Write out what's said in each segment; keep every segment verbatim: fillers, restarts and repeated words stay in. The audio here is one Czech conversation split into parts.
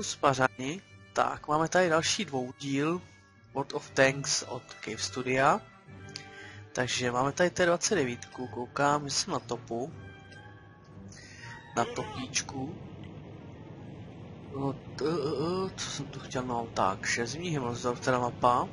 spařani. Tak, máme tady další dvoudíl World of Tanks od Cave Studia. Takže máme tady T dvacet devět, koukám, že jsem na topu. Na topíčku. No, to, co jsem tu chtěl, no tak, šezmý Himmelsdorf, teda mapa.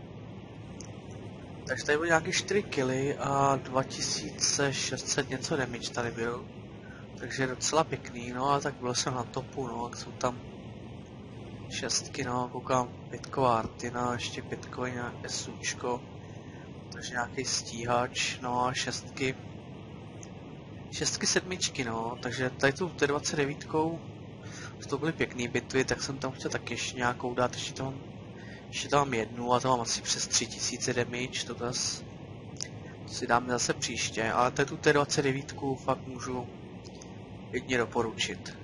Takže tady bylo nějaké čtyři killy a dva tisíce šest set něco damage tady byl. Takže docela pěkný, no a tak byl jsem na topu, no, jak jsou tam šestky, no, koukám pětková Artina, ještě pětkový SUčko, takže nějaký stíhač, no a šestky, šestky sedmičky, no, takže tady tu T dvacet devět, to byly pěkný bitvy, tak jsem tam chtěl taky ještě nějakou dát, ještě tam, ještě tam mám jednu a to mám asi přes tři tisíce damage, to, zas, to si dáme zase příště, ale tady tu T dvacet devět fakt můžu jedně doporučit.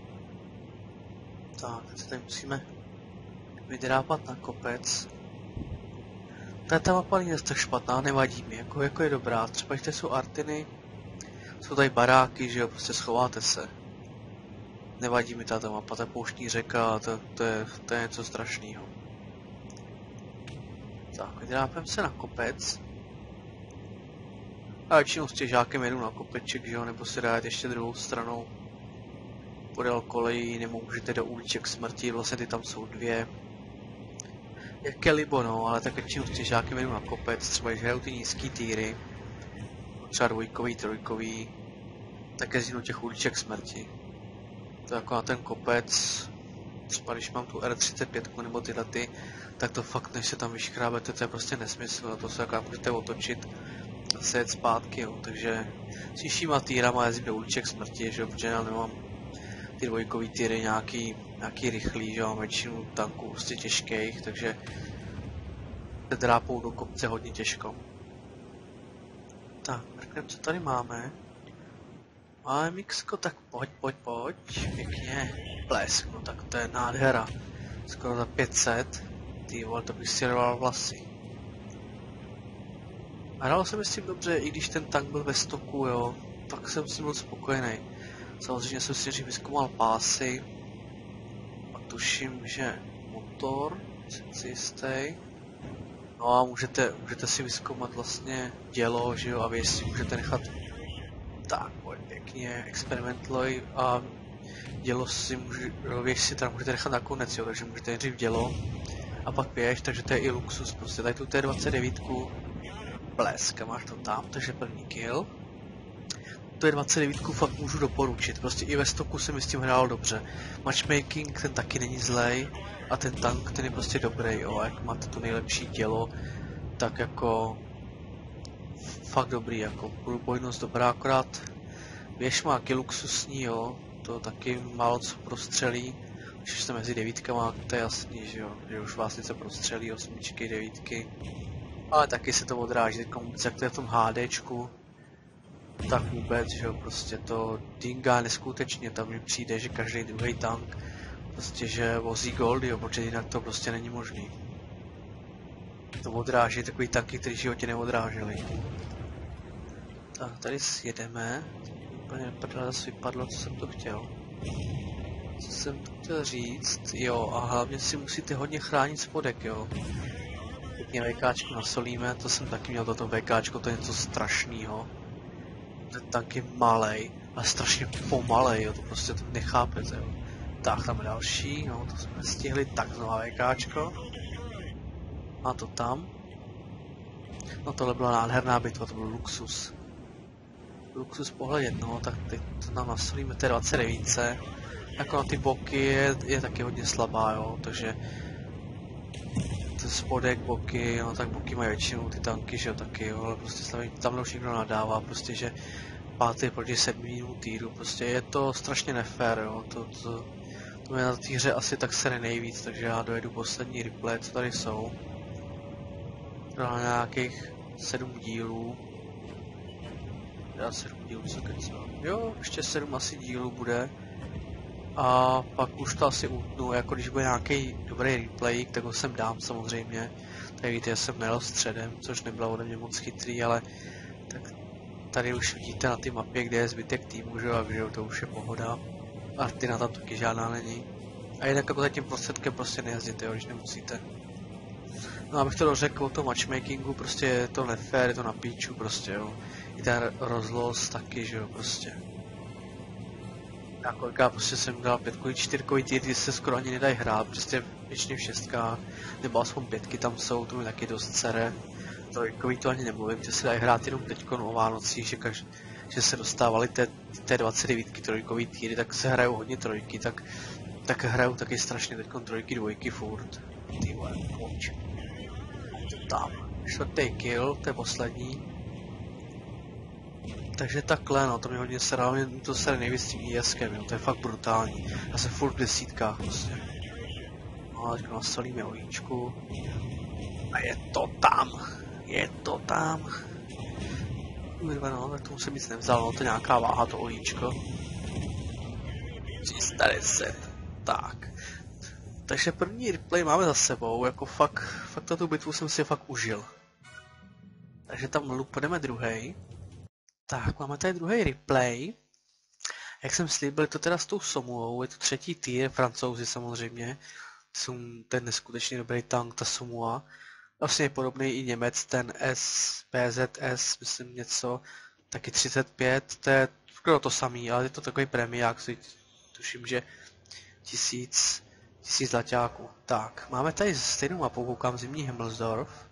Tak, teď se tady musíme vydrápat na kopec. Tady ta mapa není tak špatná, nevadí mi, jako, jako je dobrá. Třeba když jsou Artiny, jsou tady baráky, že jo, prostě schováte se. Nevadí mi tato mapa, ta pouštní řeka, to, to, je, to je něco strašného. Tak, vydrápem se na kopec. A většinou s těžákem jedu na kopeček, že jo, nebo si dáte ještě druhou stranou. Podél kolejí, nebo můžete do uliček smrti, vlastně ty tam jsou dvě. Jak je libo, no, ale tak většinou s těžákem jedu na kopec, třeba když hrajou ty nízký týry, třeba dvojkový, trojkový, tak jezdím do těch uliček smrti. To jako na ten kopec, třeba když mám tu R třicet pět nebo tyhle ty, tak to fakt, než se tam vyškrábete, to je prostě nesmysl, to se jako můžete otočit a se jet zpátky, jo, takže s nižšíma týrama jezdím do uliček smrti, že jo, protože já nemám ty dvojkový týry nějaký, nějaký rychlý, že mám většinu tanků prostě těžkých, takže se drápou do kopce hodně těžko. Tak, mrknem, co tady máme. A mixko, tak pojď, pojď, pojď, pěkně, blesk, no tak to je nádhera. Skoro za pět set, ty vole, to bych si rval vlasy. A hrál jsem s tím dobře, i když ten tank byl ve stoku, jo, tak jsem s tím byl spokojený. Samozřejmě jsem si nejdřív vyzkoumal pásy, a tuším, že motor, jsem si jistý. No a můžete, můžete si vyzkoumat vlastně dělo, že jo, a vy si můžete nechat tak, pojď pěkně, experimentloj a dělo si může, věž si tam můžete nechat nakonec, jo, takže můžete nejdřív dělo a pak věž, takže to je i luxus, prostě tady tu T dvacet devět, blesk, a máš to tam, takže první kill. T dvacet devět fakt můžu doporučit, prostě i ve stoku se mi s tím hrál dobře. Matchmaking ten taky není zlej a ten tank ten je prostě dobrý, jo, a jak máte to nejlepší dělo, tak jako fakt dobrý, jako průbojnost dobrá, akorát věž má taky luxusní, jo, to taky málo co prostřelí, když jste mezi devítkama, to je jasný, že jo, že už vás něco prostřelí, osmičky, devítky, ale taky se to odráží, teď vůbec jak to je v tom HDčku, tak vůbec, že jo, prostě to dingá neskutečně, tam mi přijde, že každý druhý tank, prostě že vozí gold, jo, protože jinak to prostě není možný. To odráží takový tanky, který v životě neodráželi. Tak, tady jedeme. Úplně prdele zase vypadlo, co jsem to chtěl. Co jsem to chtěl říct? Jo, a hlavně si musíte hodně chránit spodek, jo. Pěkně VKčko nasolíme, to jsem taky měl, toto VKčko, to je něco strašného. Ten tank je malej, ale strašně pomalej, jo, to prostě to nechápete, jo. Tak, tam je další, no, to jsme stihli, tak znova VKčko. A to tam. No tohle byla nádherná bitva, to byl luxus. Luxus pohledět, no, tak teď to nám nasolíme T dvacet devět. Jako na ty boky je, je taky hodně slabá, jo, takže ten spodek, boky, no tak boky mají většinou ty tanky, že jo, taky, jo, ale prostě tam už někdo nadává, prostě, že pátý proti sedmýmu týru, prostě je to strašně nefér, jo, to, to, to mě na té hře asi tak sere nejvíc, takže já dojedu poslední replay, co tady jsou. Na nějakých sedm dílů. Já sedm dílů, co kecám. Jo, ještě sedm asi dílů bude. A pak už to asi utnu, jako když bude nějaký dobrý replay, tak ho sem dám samozřejmě. Tady víte, já jsem nejel středem, což nebylo ode mě moc chytrý, ale tak tady už vidíte na té mapě, kde je zbytek týmu, že jo, a že to už je pohoda. Artina tam taky žádná není. A jinak jako za tím prostředkem prostě nejezděte, jo, když nemusíte. No abych to dořekl o tom matchmakingu, prostě je to nefér, je to na píču prostě, jo. I ten rozlos taky, že jo, prostě. Já kolikrát prostě jsem dal pětkový, čtyřkový týr, kdy se skoro ani nedají hrát, prostě většině v šestkách, nebo aspoň pětky tam jsou, to mi taky dost sere. Trojkový to ani nemluvím, že se dají hrát jenom teďko o Vánocích, že, kaž, že se dostávali té, té dvacet devět trojkový týry, tak se hrajou hodně trojky, tak, tak hrajou taky strašně teďko trojky, dvojky furt. Ty vole, pojď. To tam. Čtvrtý kill, to je poslední. Takže takhle, no, to mě hodně sere, ale mě to sere nejvíc s tím í eskem, jo, to je fakt brutální. Já jsem furt v desítkách prostě. No a teďko nastavíme ojíčku. A je to tam. Je to tam. Kurva no, tak tomu jsem nic nevzal, no to je nějaká váha, to ojíčko. tři sta deset. Tak. Takže první replay máme za sebou, jako fakt, fakt tu bitvu jsem si fakt užil. Takže tam lupneme druhý. Tak, máme tady druhý replay. Jak jsem slíbil, je to teda s tou Somuou, je to třetí tier, Francouzi samozřejmě. Jsou ten neskutečně dobrý tank, ta Somua. Vlastně je podobný i Němec, ten S, P Z S, myslím něco, taky třicet pět, to je skoro to samý, ale je to takový premiák, tuším, že tisíc, tisíc zlaťáků. Tak, máme tady stejnou mapu, koukám Zimní Himmelsdorf.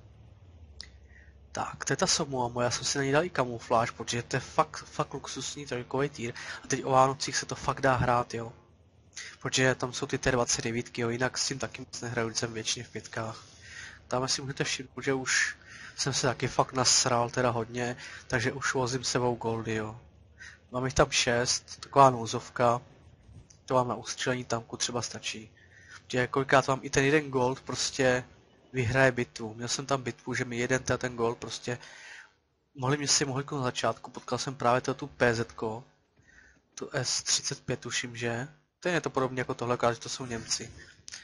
Tak, to je ta Somua moja, já jsem si na ní dal i kamufláž, protože to je fakt, fakt luxusní trojkový týr. A teď o Vánocích se to fakt dá hrát, jo. Protože tam jsou ty T dvacet devět, jo, jinak s tím taky moc nehraju, když jsem většině v pětkách. Tam si můžete všimnout, že už jsem se taky fakt nasral teda hodně, takže už vozím sebou goldy, jo. Mám jich tam šest, taková nouzovka, to vám na ustřelení tanku třeba stačí. Protože kolikrát vám i ten jeden gold prostě vyhraje bitvu. Měl jsem tam bitvu, že mi jeden ten gold prostě mohli mě si mohli na začátku, potkal jsem právě tu P Z ko, tu S třicet pět tuším, že? To je to podobně jako tohle, že to jsou Němci.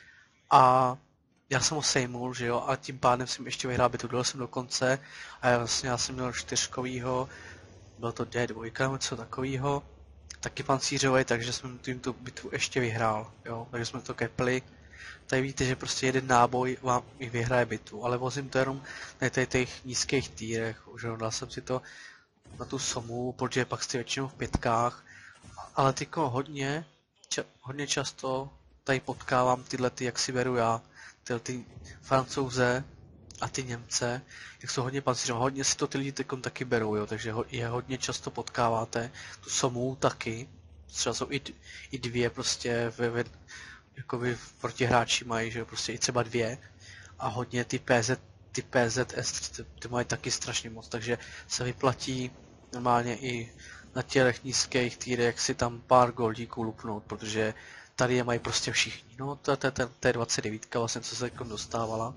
A já jsem ho sejmul, že jo, a tím pádem jsem ještě vyhrál bitvu, dojel jsem do konce a já vlastně já jsem měl čtyřkovýho, byl to D dva, něco takovýho, taky pancířový, takže jsem tím tu bitvu ještě vyhrál, jo, takže jsme to kepli. Tady vidíte, že prostě jeden náboj vám i vyhraje bitvu, ale vozím to jenom na těch nízkých týrech, že jo, dal jsem si to na tu Somu, protože pak jste většinou v pětkách, ale tyko hodně, ča hodně často tady potkávám tyhle ty, jak si beru já, tyhle ty Francouze a ty Němce, jak jsou hodně pancířové, hodně si to ty lidi tykom taky berou, jo, takže ho, je hodně často potkáváte, tu Somu taky, třeba jsou i, i dvě prostě ve, ve jakoby protihráči mají, že jo, prostě i třeba dvě a hodně ty P Z, ty P Z S ty, ty mají taky strašně moc, takže se vyplatí normálně i na těch nízkých týrech si tam pár goldíků lupnout, protože tady je mají prostě všichni. No, to je T dvacet devět, vlastně, co se jako dostávala.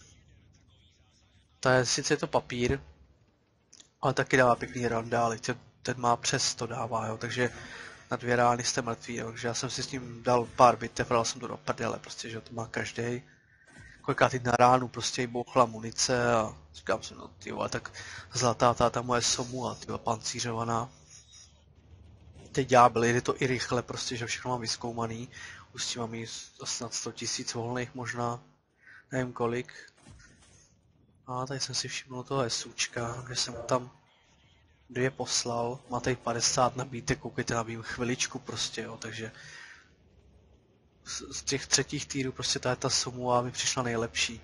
To je, sice je to papír, ale taky dává pěkný randály, ten, ten má přes sto dává, jo, takže na dvě rány jste mrtví, jo, takže já jsem si s ním dal pár bitev, dal jsem to do prdele, prostě, že to má každý. Kolikrát na ránu prostě bouchla munice a říkám si, no ty vole, tak zlatá táta moje Somu a ty pancířovaná. Teď ďábel, jde to i rychle, prostě, že všechno mám vyzkoumaný. Už s tím mám jít snad sto tisíc volných možná, nevím kolik. A tady jsem si všiml toho SUčka, že jsem tam dvě poslal, má tady padesát nabítek, koukejte na mým chviličku prostě, jo, takže z, z těch třetích týrů prostě ta, ta Somua mi přišla nejlepší.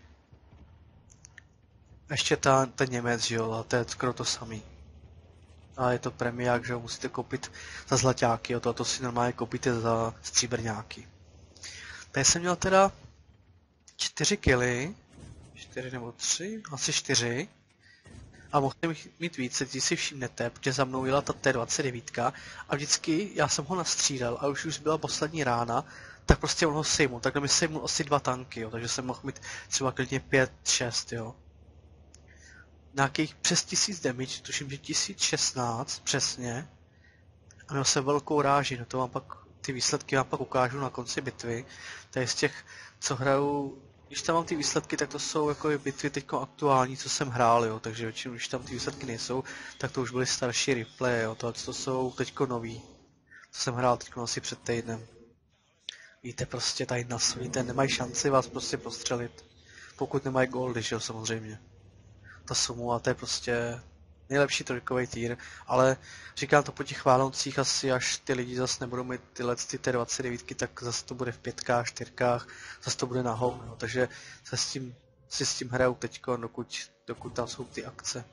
Ještě ta, ten Němec, že jo, a to je skoro to samý. A je to premiák, že jo, musíte koupit za zlaťáky, jo, to si normálně koupíte za stříbrňáky. Tady jsem měl teda čtyři killy, čtyři nebo tři, asi čtyři. A mohl jsem mít více, když si všimnete, protože za mnou jela ta T dvacet devět a vždycky já jsem ho nastřídal a už už byla poslední rána, tak prostě on ho sejmul, takhle mi sejmul asi dva tanky, jo, takže jsem mohl mít třeba klidně pět šest, jo. Nějakých přes tisíc damage, tuším, že tisíc šestnáct přesně. A měl jsem velkou ráži, no to vám pak, ty výsledky vám pak ukážu na konci bitvy. Tady z těch, co hrajou, když tam mám ty výsledky, tak to jsou jako bitvy teďko aktuální, co jsem hrál, jo, takže většinou, když tam ty výsledky nejsou, tak to už byly starší replay, jo, to, to jsou teďko nový, co jsem hrál teďko asi před týdnem. Víte, prostě tady na víte, nemají šanci vás prostě postřelit. Pokud nemají goldy, že jo, samozřejmě. Ta Sumu, to je prostě nejlepší trojkový týr, ale říkám to po těch Vánocích asi, až ty lidi zase nebudou mít tyhle ty T dvacet devět, tak zase to bude v pětkách, čtyřkách, zase to bude na hou, no, takže se s tím, si s tím hrajou teďko, dokud, dokud tam jsou ty akce.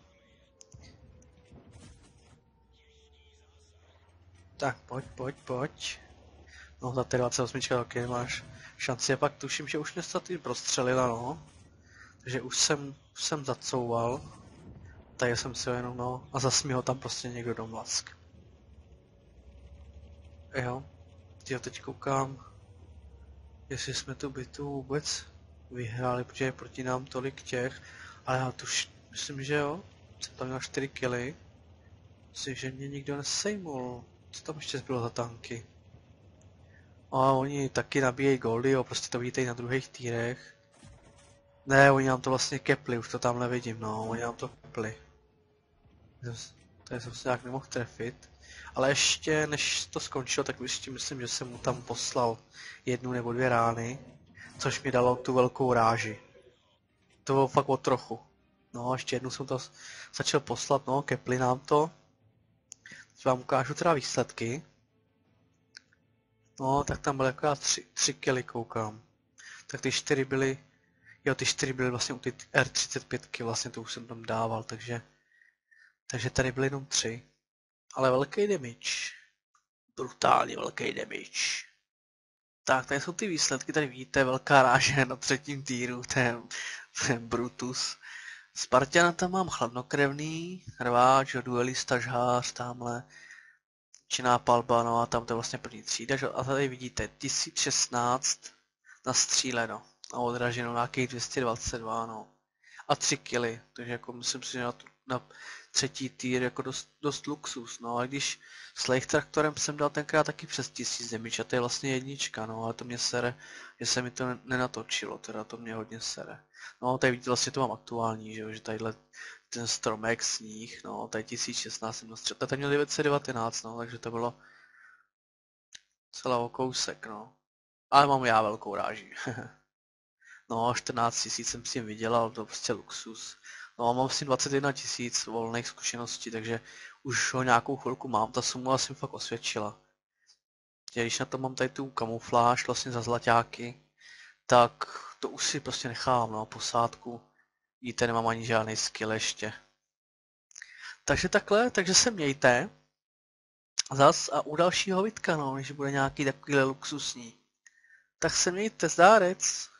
Tak pojď, pojď, pojď. No za T dvacet osm taky nemáš šanci, a pak tuším, že už mě se tým prostřelila, no. Takže už jsem, už jsem zacouval. Tady jsem si ho jenom, no, a zas mi ho tam prostě někdo domlask. Jo, já teď koukám, jestli jsme tu bitvu vůbec vyhráli, protože je proti nám tolik těch, ale já tuž, myslím, že jo, jsem tam měl čtyři killy. Myslím, že mě nikdo nesejmul. Co tam ještě zbylo za tanky? A oni taky nabíjejí goldy, jo, prostě to vidíte i na druhých týrech. Ne, oni nám to vlastně kepli, už to tam nevidím, no, oni nám to kepli. Tady jsem se nějak nemohl trefit. Ale ještě než to skončilo, tak ještě myslím, že jsem mu tam poslal jednu nebo dvě rány, což mi dalo tu velkou ráži. To bylo fakt o trochu. No, ještě jednu jsem to začal poslat, no, kepli nám to. Teď vám ukážu teda výsledky. No, tak tam byly jako já tři, tři killy, koukám. Tak ty čtyři byly, jo, ty čtyři byly vlastně u ty R třicet pět, vlastně to už jsem tam dával, takže, takže tady byly jenom tři. Ale velký damage. Brutálně velký damage. Tak, tady jsou ty výsledky, tady vidíte, velká ráže na třetím týru, ten, ten Brutus. Spartana tam mám chladnokrevný, rváč, duelista, žhář, tamhle. Činná palba, no a tam to je vlastně první třída, že? A tady vidíte tisíc šestnáct nastříleno a odraženo nějakých dvě stě dvacet dva, no. A tři killy, takže jako myslím si, že na, tu, na třetí týr jako dost, dost luxus, no a když s Lake Traktorem jsem dal tenkrát taky přes tisíc damage a to je vlastně jednička, no ale to mě sere, že se mi to nenatočilo, teda to mě hodně sere. No tady vidíte, vlastně to mám aktuální, že, že tadyhle ten stromek, sníh, no tady tisíc šestnáct jsem dostřel, tady měl devět set devatenáct, no takže to bylo celá o kousek, no. Ale mám já velkou ráži. No, čtrnáct tisíc jsem s tím vydělal, to prostě luxus. No a mám s tím dvacet jedna tisíc volných zkušeností, takže už ho nějakou chvilku mám, ta suma jsem fakt osvědčila. Když na to mám tady tu kamufláž vlastně za zlaťáky, tak to už si prostě nechám, no, posádku. Víte, nemám ani žádný skill ještě. Takže takhle, takže se mějte. Zas a u dalšího vidka, no, když bude nějaký takovýhle luxusní. Tak se mějte, zdárec.